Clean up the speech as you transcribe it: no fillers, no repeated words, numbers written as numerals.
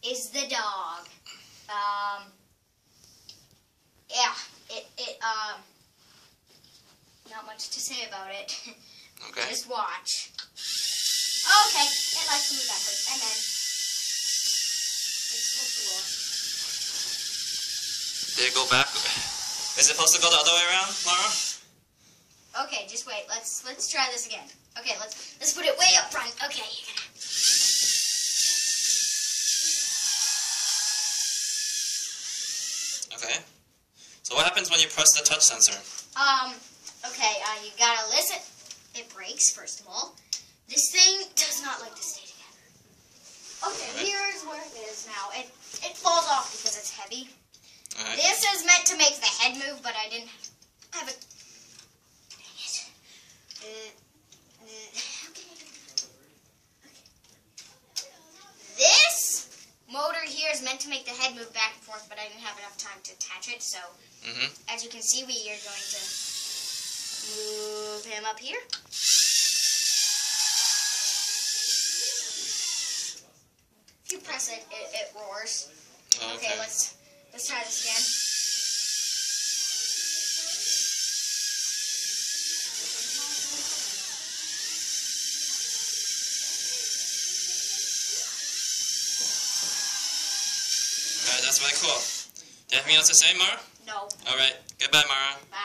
is the dog. Yeah, not much to say about it. Okay. Just watch. Okay, it likes to move backwards, and then it's supposed to roll. Did it go back? Is it supposed to go the other way around, Mara? Okay, just wait. Let's try this again. Okay, let's put it way up front. Okay, you're gonna. Okay. So what happens when you press the touch sensor? Okay, you gotta listen. It breaks, first of all. This thing does not like to stay together. Okay, here's where it is now. It falls off because it's heavy. Alright. This is meant to make the head move, but I didn't have it. Dang it. This motor here is meant to make the head move back and forth, but I didn't have enough time to attach it, so as you can see, we are going to move him up here. If you press it, it roars. Okay, let's try this again. Alright, that's really cool. Do you have anything else to say, Mara? No. Alright, goodbye, Mara.